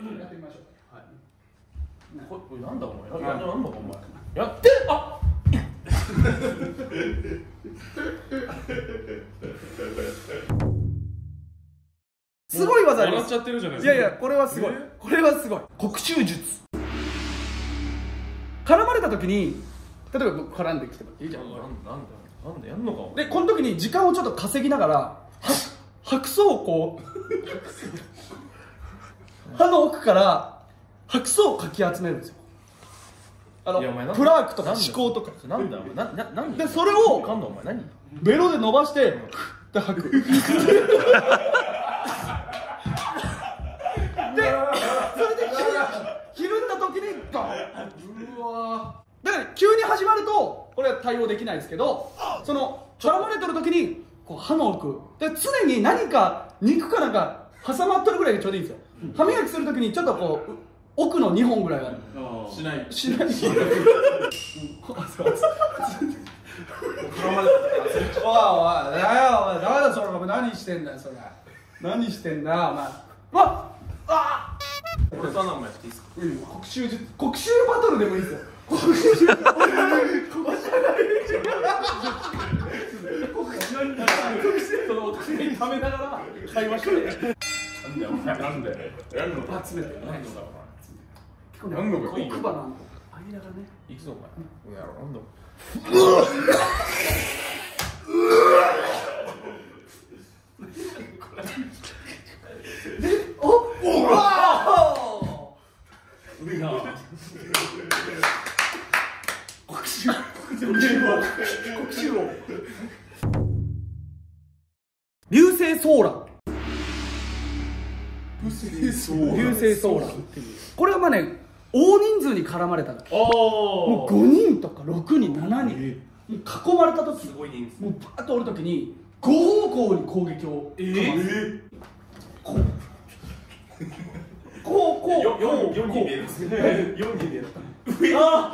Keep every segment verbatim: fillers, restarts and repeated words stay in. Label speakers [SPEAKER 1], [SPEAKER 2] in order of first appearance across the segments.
[SPEAKER 1] やってみましょう。はい。
[SPEAKER 2] これなんだお前。なんだお前。やってあ。
[SPEAKER 1] すごい技あります。
[SPEAKER 2] 笑っちゃってるじゃないですか。
[SPEAKER 1] いやいや、これはすごい、これはすごい。国衆術。絡まれた時に、例えば僕絡んできてもいいじゃん。
[SPEAKER 2] なんだなんでやんのか。
[SPEAKER 1] でこの時に時間をちょっと稼ぎながらは白草をこう歯の奥から白草をかき集めるんですよ。あのプラークとか歯垢とか。
[SPEAKER 2] なんだお前、なな何
[SPEAKER 1] でそれを
[SPEAKER 2] かんのお前何
[SPEAKER 1] ベロで伸ばしてで吐く。でそれでひるんだ時にガン。うわだから急に始まるとこれは対応できないですけど、その絡まれてる時にこう歯の奥で常に何か肉かなんか挟まってるぐらいがちょうどいいんですよ。歯磨きする時にちょっとこう奥のにほんぐらいが
[SPEAKER 2] しない
[SPEAKER 1] しない。おいおいだよ、ダメだそれ。お前何してんだよそれ。何してんだよお前。わっあっ。
[SPEAKER 2] 俺そんなお前していいですか。
[SPEAKER 1] 国衆術、国衆バトルでもいいですよ。国衆術。国衆そのお互い食べながら会話して。
[SPEAKER 2] なんだよお前、なんでやるのか
[SPEAKER 1] 集めてね。
[SPEAKER 2] なんのだ
[SPEAKER 1] 結構ね、
[SPEAKER 2] なんのか
[SPEAKER 1] 奥歯なんだ。間がね。
[SPEAKER 2] いくぞお前。やろなんだ。
[SPEAKER 1] おおわ
[SPEAKER 2] ういな。
[SPEAKER 1] 国衆国衆王流星ソーラン。流星ソーランっていう、これはまあね大人数に絡まれた時、もうごにんとかろくにんしちにん囲まれた時、
[SPEAKER 2] すごい人数。
[SPEAKER 1] もうバーッとおる時にご方向に攻撃を
[SPEAKER 2] ええ
[SPEAKER 1] こうこうこう
[SPEAKER 2] よよよに見える。よに見える。ああ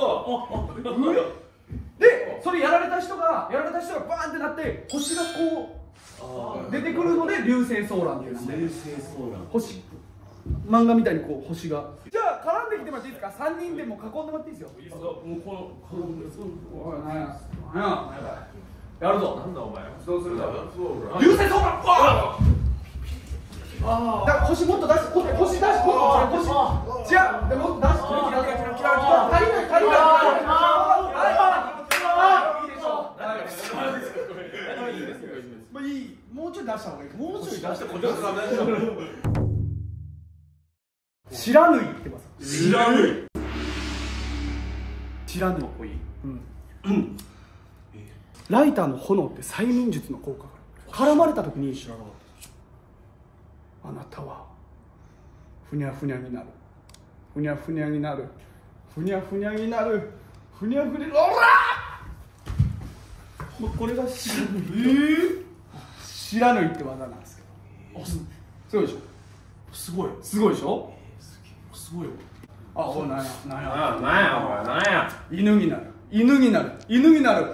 [SPEAKER 1] でそれやられた人がやられた人がバーンってなって星がこう出てくるので流星ソーランっていう名前。
[SPEAKER 2] 流星ソーラン。
[SPEAKER 1] 星漫画みたいにこう星が。じゃあ絡んできてもらっていいですか。さんにんでも囲んでもらっていいですよ。
[SPEAKER 2] いいですか。もうこのこの
[SPEAKER 1] おい、なんやなんややるぞ。
[SPEAKER 2] なんだお前。
[SPEAKER 1] どうするだ
[SPEAKER 2] 流
[SPEAKER 1] 流星ソーラン。ああだから星もっと出し星出しもっと星違うでもっと出しキラキラキラキラキラ足りない足りない足りない。いいでしょう。いいもうちょい出した方がいい。もうちょい出してこっちはダメでしょ。知らぬいってます。
[SPEAKER 2] 知らぬい。
[SPEAKER 1] 知らぬい。
[SPEAKER 2] かっこいい。
[SPEAKER 1] うん。ライターの炎って催眠術の効果が絡まれた時に知らなかった。あなたはふにゃふにゃになる。ふにゃふにゃになる。ふにゃふにゃになる。ふにゃふにゃ。おら！もうこれが知らぬい。えー、知らぬいって技なんですけど。あ、すごいでしょ。
[SPEAKER 2] すごい。
[SPEAKER 1] すごいでしょ。
[SPEAKER 2] すごいよ。
[SPEAKER 1] あ、おいなんやなんや。
[SPEAKER 2] あ、なんやお前、なんや。
[SPEAKER 1] 犬になる。犬になる。犬になる。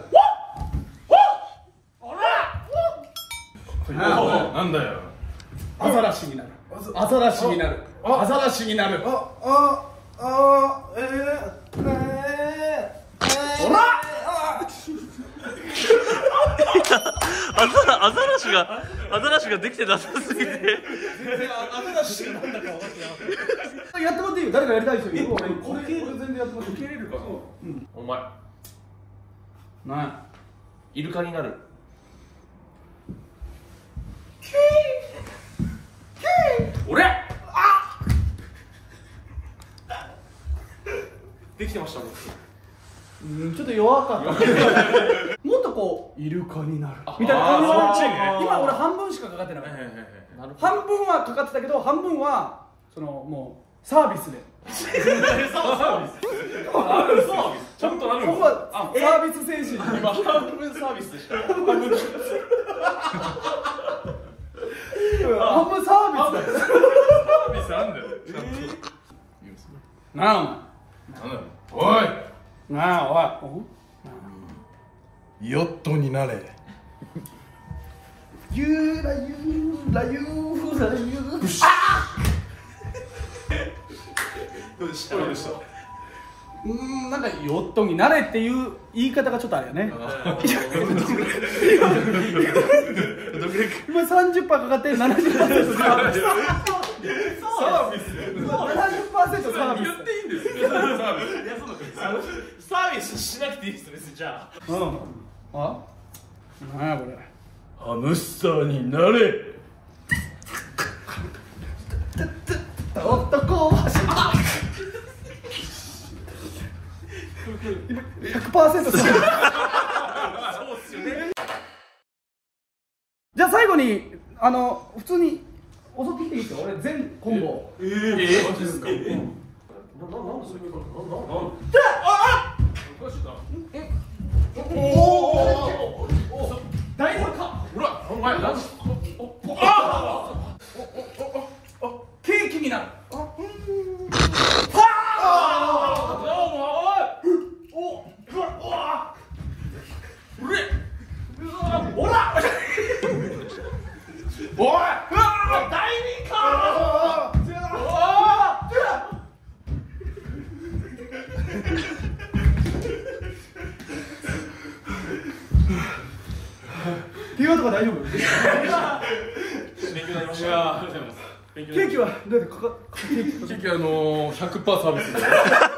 [SPEAKER 2] なんだよ。
[SPEAKER 1] アザラシになる。アザラシになる。アザラシになる。
[SPEAKER 3] あ、あ、あ、えー、えー、
[SPEAKER 1] おら！
[SPEAKER 4] アザラアザラシがアザラシができてなさすぎて。
[SPEAKER 1] アザラシがなんだか分かってなかった。やってもらっていいよ。誰かやりたい人いる？俺これ全然やってもらっていい。
[SPEAKER 2] 受け入れるかな。お前。
[SPEAKER 1] なんや。
[SPEAKER 2] イルカになる。俺。あ。できてました僕。
[SPEAKER 1] うん、ちょっと弱かった。もっとこうイルカになるみたいな感じの。今俺半分しかかかってなかった。半分はかかってたけど半分はそのもうサービスで。
[SPEAKER 2] サービス。ちゃんとなるの。
[SPEAKER 1] ここはサービス精神。
[SPEAKER 2] 今半分サービスでした。
[SPEAKER 1] 半分サービスだよ。
[SPEAKER 2] サービスなんだよ。
[SPEAKER 1] なあ
[SPEAKER 2] おい。
[SPEAKER 1] なあおい。
[SPEAKER 3] ヨットになれ。
[SPEAKER 1] ゆらゆらゆらゆ。
[SPEAKER 2] どうでした。どうでした。
[SPEAKER 1] うーん、なんかヨットになれっていう言い方がちょっとあれよね。今 さんじゅっパーセント かかってななじゅっパーセント サービス。
[SPEAKER 2] サービス
[SPEAKER 1] ななじゅっパーセント サービス。
[SPEAKER 2] 言っていいんですね。サービス。いや、そうだ。サービスしなくていいですね、じゃあ。
[SPEAKER 1] うん。あ？なんやこれ。
[SPEAKER 2] ハムスターになれ。
[SPEAKER 1] 男はしあ ひゃくパーセント そう。そうっすよね。じゃあ最後にあの普通に襲ってきていいですよ。俺全コンボ。
[SPEAKER 2] えー、えー、マジですか。え、な、な、なんでそれから、な、な、なん。あ、あ。おかしいな。え。おお。
[SPEAKER 1] 大丈夫か。
[SPEAKER 2] ほら、お前、なん。お、お、あ。お、お、お、お。
[SPEAKER 1] ケーキになる。あ、うん。
[SPEAKER 2] はあ。どうも、おい。お、うわ、うわ。うれ。うわ、ほら。おい。うわ、大人か。
[SPEAKER 1] ケーキとか大丈夫？
[SPEAKER 2] 勉強になりました。ありがとうございます。
[SPEAKER 1] ケーキはどうやってかか？
[SPEAKER 2] ケーキあのー、ひゃくパーセントサービス。